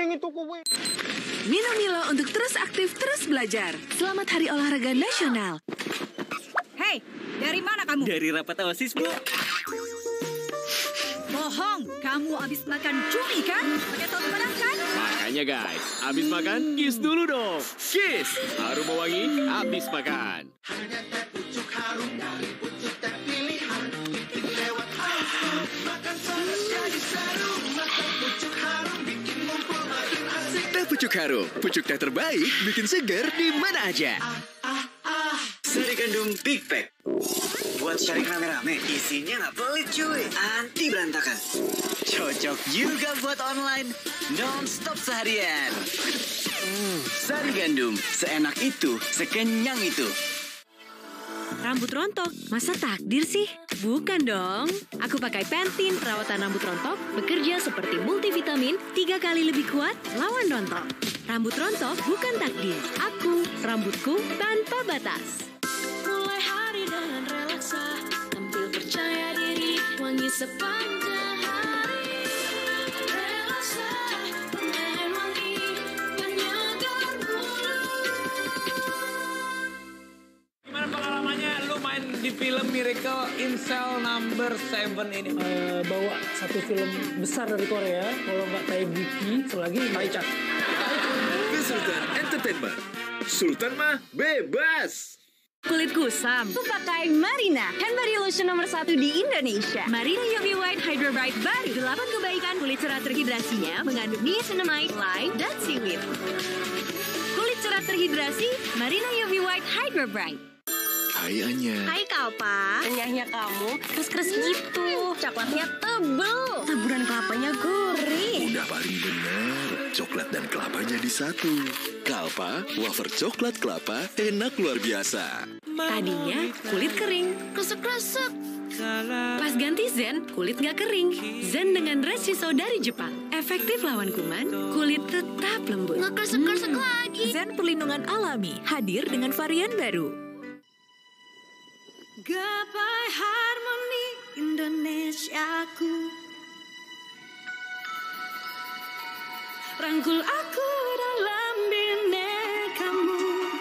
Minum Milo untuk terus aktif, terus belajar. Selamat Hari Olahraga Nasional. Hei, dari mana kamu? Dari rapat OSIS, Bu. Bohong, kamu habis makan cumi kan? Pakai saus panas kan? Makanya guys, habis makan kiss dulu dong. Kiss, harum mewangi, habis makan. Hanya teh pucuk harum dari pucuk teh pilihan. Bikin lewat makan terus jadi seru. Makan pucuk harum bikin ngumpul makin asik. Teh pucuk harum, pucuk teh terbaik, bikin segar di mana aja. Sari gandum Big Pack. Buat sharing rame-rame, isinya nggak pelit cuy, anti berantakan. Cocok juga buat online, non-stop seharian. Sari gandum, seenak itu, sekenyang itu. Rambut rontok, masa takdir sih? Bukan dong. Aku pakai Pantene perawatan rambut rontok, bekerja seperti multivitamin, 3 kali lebih kuat lawan rontok. Rambut rontok bukan takdir. Aku, rambutku tanpa batas. Mulai hari dengan relaksa, tampil percaya diri, wangi sepanjang hari. Relaksa, permen wangi, penyegar mulut. Gimana pengalamannya lu main di film Miracle in Cell Number 7 ini? Bawa satu film besar dari Korea, kalau nggak Taibiki, satu lagi Taichat. The Sultan Entertainment. Sultan mah bebas. Kulit kusam, Aku pakai Marina, hand body lotion nomor 1 di Indonesia. Marina UV White Hydra Bright baru 8 kebaikan kulit cerah terhidrasinya mengandung niacinamide, lime, dan seaweed. Kulit cerah terhidrasi, Marina UV White Hydra Bright. Hai Anya. Hai Kalpa. Renyahnya kamu, terus gitu. Coklatnya tebel, taburan kelapanya gurih. Udah paling bener, coklat dan kelapanya di satu. Kalpa, wafer coklat kelapa, enak luar biasa. Tadinya kulit kering, Kresek-kresek. pas ganti Zen, kulit nggak kering. Zen dengan Reshiso dari Jepang, efektif lawan kuman, kulit tetap lembut. Nggak kresek-kresek lagi. Zen perlindungan alami hadir dengan varian baru. Gapai harmoni Indonesiaku, rangkul aku dalam binekamu.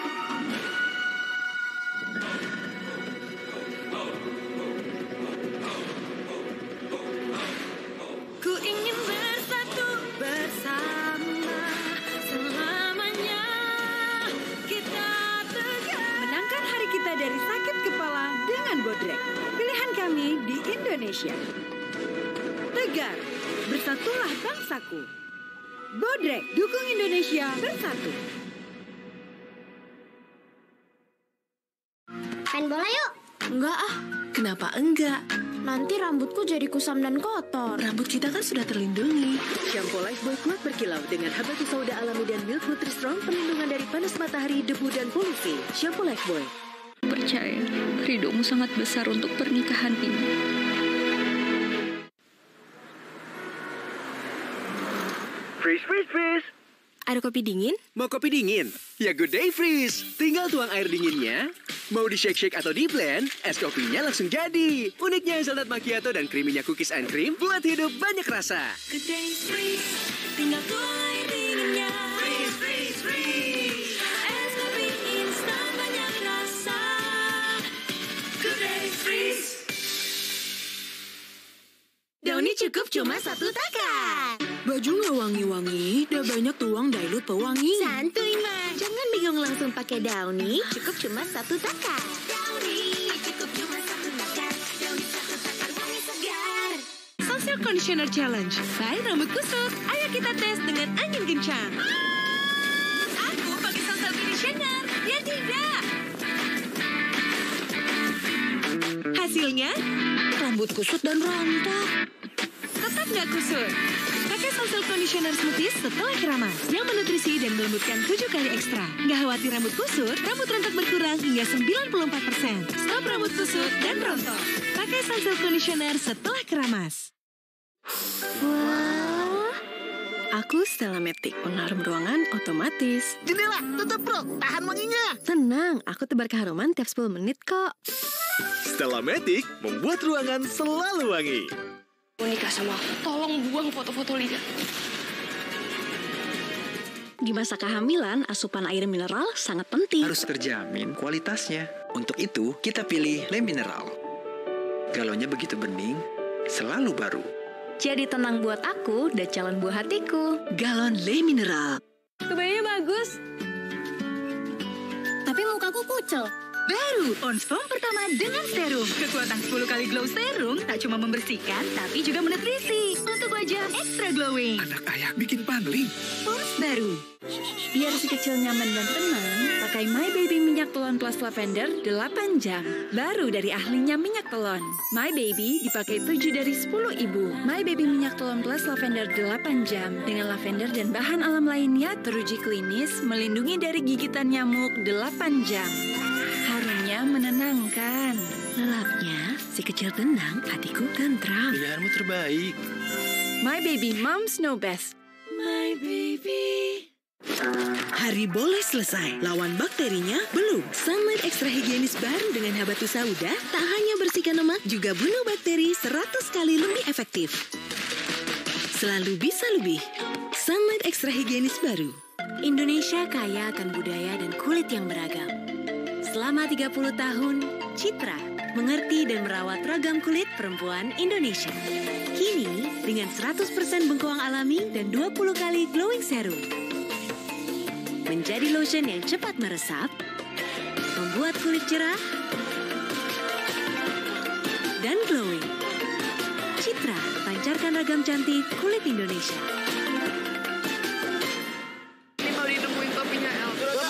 Ku ingin bersatu bersama selamanya. Kita tegar menangkan hari kita dari sakit kepala dengan Bodrek. Pilihan kami di Indonesia. Tegar, bersatulah bangsaku. Bodrek, dukung Indonesia bersatu. Main bola yuk. Enggak ah, kenapa enggak? Nanti rambutku jadi kusam dan kotor. Rambut kita kan sudah terlindungi. Shampoo Lifebuoy kuat berkilau dengan habatus sauda alami dan milk Nutri-Strong perlindungan dari panas matahari, debu, dan polusi. Shampoo Lifebuoy. Percaya, ridhomu sangat besar untuk pernikahan ini. Freeze. Ada kopi dingin? Mau kopi dingin? Ya Good Day Freeze. Tinggal tuang air dinginnya. Mau di shake-shake atau di blend, es kopinya langsung jadi. Uniknya hazelnut macchiato dan creaminya cookies and cream buat hidup banyak rasa. Good day freeze, tinggal tuang air dinginnya. Freeze. Es kopi instan banyak rasa. Good day freeze. Dauni cukup cuma 1 takat. Baju nggak wangi-wangi, udah banyak tuang dilute pewangi. Santuy mah, jangan bingung langsung pakai Downy. Cukup cuma 1 takat. Downy cukup cuma 1 takat. Downy 1 takat wangi segar. Social Conditioner Challenge. Baik rambut kusut, ayo kita tes dengan angin kencang. Aku pakai Social Conditioner, dia tidak. Hasilnya, rambut kusut dan rontok. Tetap nggak kusut. Pakai Social Conditioner Smoothies setelah keramas yang menutrisi dan melembutkan 7 kali ekstra. Nggak khawatir rambut kusut, rambut rontok berkurang hingga 94%. Stop rambut kusut dan rontok. Pakai Social Conditioner setelah keramas. Wah, Aku Stella Matic, pengharum ruangan otomatis. Jendela, tutup bro, tahan wanginya. Tenang, aku tebar keharuman tiap 10 menit kok. Stella Matic membuat ruangan selalu wangi. Mau nikah sama aku, tolong buang foto-foto Lida. Di masa kehamilan, asupan air mineral sangat penting. Harus terjamin kualitasnya. Untuk itu, kita pilih Le Mineral. Galonnya begitu bening, selalu baru. Jadi tenang buat aku dan calon buah hatiku. Galon Le Mineral. Kebayanya bagus. Tapi mukaku kucel. Baru Pond's Foam pertama dengan serum. Kekuatan 10 kali glow serum tak cuma membersihkan, tapi juga menutrisi. Untuk wajah extra glowing. Anak ayah bikin pangling. Pond's baru. Biar si kecil nyaman dan tenang, pakai My Baby Minyak Telon Plus Lavender 8 jam. Baru dari ahlinya minyak telon. My Baby dipakai 7 dari 10 ibu. My Baby Minyak Telon Plus Lavender 8 jam. Dengan lavender dan bahan alam lainnya teruji klinis, melindungi dari gigitan nyamuk 8 jam. Harumnya menenangkan. Lelapnya, si kecil tenang, hatiku tentram. Pilihanmu terbaik. My Baby Moms Know Best. My Baby. Hari boleh selesai, lawan bakterinya belum. Sunlight Extra Higienis baru dengan habatus sauda tak hanya bersihkan lemak, juga bunuh bakteri 100 kali lebih efektif. Selalu bisa lebih. Sunlight Extra Higienis baru. Indonesia kaya akan budaya dan kulit yang beragam. Selama 30 tahun, Citra mengerti dan merawat ragam kulit perempuan Indonesia. Kini, dengan 100% bengkoang alami dan 20 kali glowing serum. Menjadi lotion yang cepat meresap, membuat kulit cerah, dan glowing. Citra, pancarkan ragam cantik kulit Indonesia. Ini mau dinemuin kopinya, El.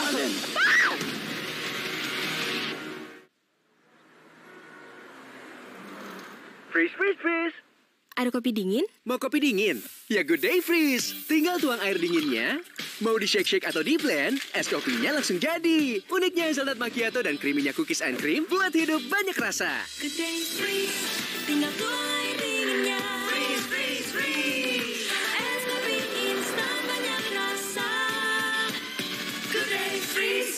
Freeze. Ada kopi dingin? Mau kopi dingin? Ya Good Day Freeze. Tinggal tuang air dinginnya. Mau di shake atau di blend, es kopinya langsung jadi. Uniknya Hazelnut Macchiato dan creaminya cookies and cream buat hidup banyak rasa. Good Day Freeze. Tinggal tuang air dinginnya. Freeze. Es kopi instan banyak rasa. Good Day Freeze.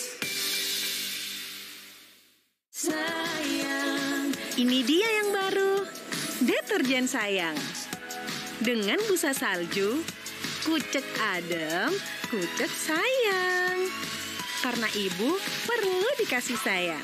Sayang, ini dia yang baru. Deterjen sayang. Dengan busa salju, kucek adem, kucek sayang. Karena ibu perlu dikasih sayang.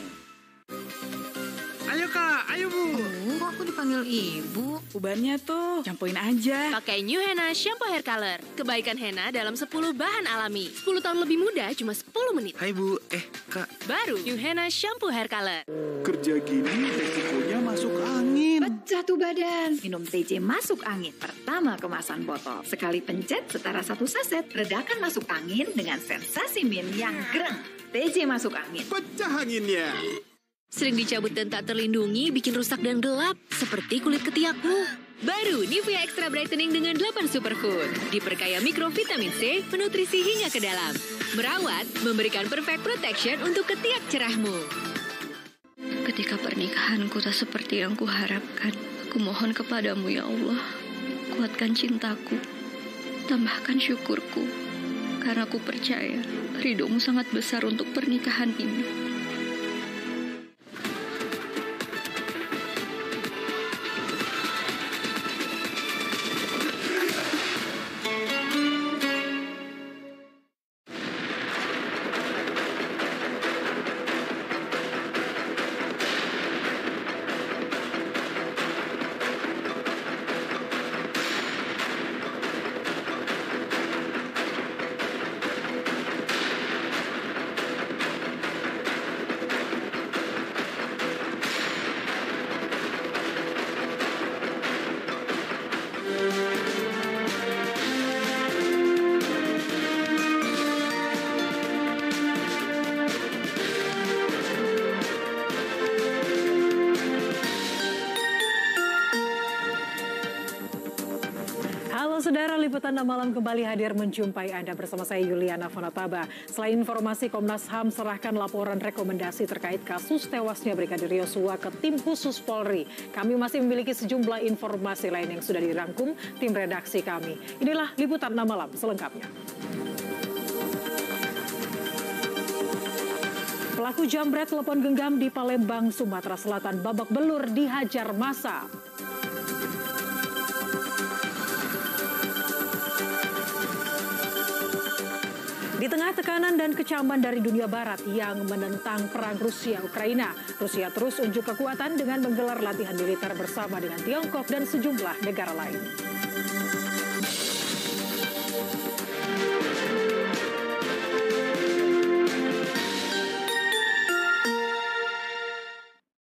Ayo Kak, ayo Bu. Kok aku dipanggil ibu? Ubannya tuh, campuin aja. Pakai New Henna Shampoo Hair Color. Kebaikan henna dalam 10 bahan alami. 10 tahun lebih muda cuma 10 menit. Hai Bu, Kak. Baru New Henna Shampoo Hair Color. Kerja gini resikonya masuk angin. Pecah tuh badan. Minum TJ masuk angin. Pertama kemasan botol. Sekali pencet setara 1 saset. Redakan masuk angin dengan sensasi min yang gereng. TJ masuk angin. Pecah anginnya. Sering dicabut dan tak terlindungi, bikin rusak dan gelap. Seperti kulit ketiakmu. Baru Nivea Extra Brightening dengan 8 superfood. Diperkaya mikrovitamin C, menutrisi hingga ke dalam. Merawat, memberikan perfect protection untuk ketiak cerahmu. Ketika pernikahanku tak seperti yang kuharapkan, aku mohon kepadamu ya Allah, kuatkan cintaku, tambahkan syukurku, karena aku percaya ridhomu sangat besar untuk pernikahan ini. Saudara, Liputan 6 Malam kembali hadir menjumpai Anda bersama saya Yuliana Fonataba. Selain informasi, Komnas HAM serahkan laporan rekomendasi terkait kasus tewasnya Brigadir Yosua ke tim khusus Polri. Kami masih memiliki sejumlah informasi lain yang sudah dirangkum tim redaksi kami. Inilah Liputan 6 Malam selengkapnya. Pelaku jambret telepon genggam di Palembang, Sumatera Selatan babak belur dihajar massa. Di tengah tekanan dan kecaman dari dunia barat yang menentang perang Rusia-Ukraina, Rusia terus unjuk kekuatan dengan menggelar latihan militer bersama dengan Tiongkok dan sejumlah negara lain.